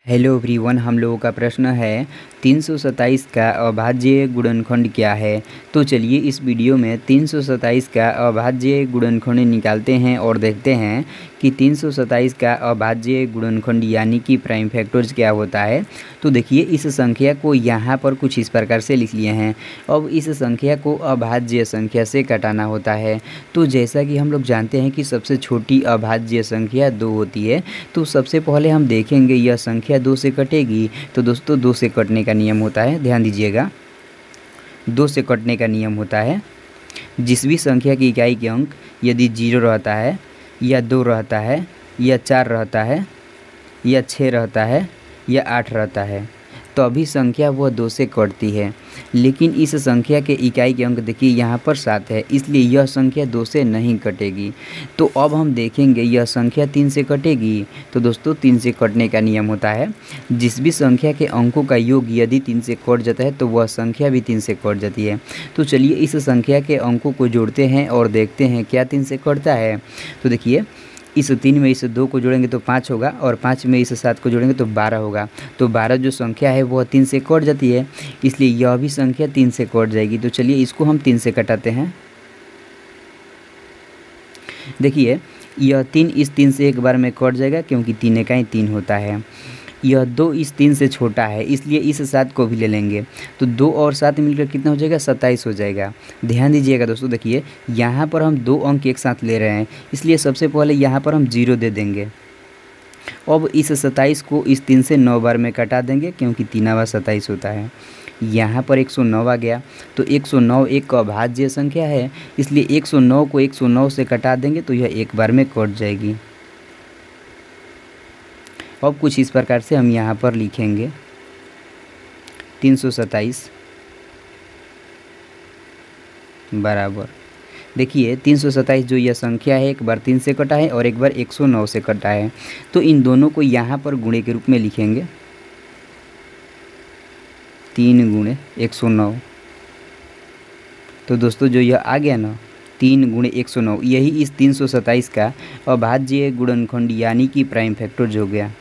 Hello everyone, हम लोगों का प्रश्न है 327 का अभाज्य गुणनखंड क्या है। तो चलिए इस वीडियो में 327 का अभाज्य गुणनखंड निकालते हैं और देखते हैं कि 327 का अभाज्य गुणनखंड यानी कि प्राइम फैक्टर्स क्या होता है। तो देखिए इस संख्या को यहाँ पर कुछ इस प्रकार से लिख लिए हैं। अब इस संख्या को अभाज्य संख्या से घटाना होता है। तो जैसा कि हम लोग जानते हैं कि सबसे छोटी अभाज्य संख्या 2 होती है। तो सबसे पहले हम देखेंगे यह संख्या 2 से कटेगी। तो दोस्तों 2 से कटने का नियम होता है, ध्यान दीजिएगा, 2 से कटने का नियम होता है। जिस भी संख्या की इकाई के अंक यदि 0 रहता है या 2 रहता है या 4 रहता है या 6 रहता है या 8 रहता है तो अभी संख्या वह 2 से कटती है। लेकिन इस संख्या के इकाई के अंक देखिए यहाँ पर 7 है, इसलिए यह संख्या 2 से नहीं कटेगी। तो अब हम देखेंगे यह संख्या 3 से कटेगी। तो दोस्तों 3 से कटने का नियम होता है, जिस भी संख्या के अंकों का योग यदि 3 से कट जाता है तो वह संख्या भी 3 से कट जाती है। तो चलिए इस संख्या के अंकों को जोड़ते हैं और देखते हैं क्या 3 से कटता है। तो देखिए इस 3 में इस 2 को जोड़ेंगे तो 5 होगा और 5 में इस 7 को जोड़ेंगे तो 12 होगा। तो 12 जो संख्या है वह 3 से कट जाती है, इसलिए यह भी संख्या 3 से कट जाएगी। तो चलिए इसको हम 3 से कटाते हैं। देखिए यह 3 इस 3 से एक बार में कट जाएगा क्योंकि 3 इकाई 3 होता है। यह 2 इस 3 से छोटा है, इसलिए इस 7 को भी ले लेंगे। तो 2 और 7 मिलकर कितना हो जाएगा, 27 हो जाएगा। ध्यान दीजिएगा दोस्तों, देखिए यहाँ पर हम 2 अंक एक साथ ले रहे हैं, इसलिए सबसे पहले यहाँ पर हम 0 दे देंगे। अब इस 27 को इस 3 से 9 बार में कटा देंगे क्योंकि 3 27 होता है। यहाँ पर 109 आ गया। तो 109 एक अभाज्य संख्या है, इसलिए 109 को 109 से कटा देंगे तो यह एक बार में कट जाएगी। अब कुछ इस प्रकार से हम यहाँ पर लिखेंगे 327 बराबर, देखिए 327 जो यह संख्या है एक बार 3 से कटा है और एक बार 109 से कटा है। तो इन दोनों को यहाँ पर गुणे के रूप में लिखेंगे, 3 गुणे 109। तो दोस्तों जो यह आ गया ना 3 गुणे 109, यही इस 327 का अभाज्य गुणनखंड यानी कि प्राइम फैक्टर हो गया।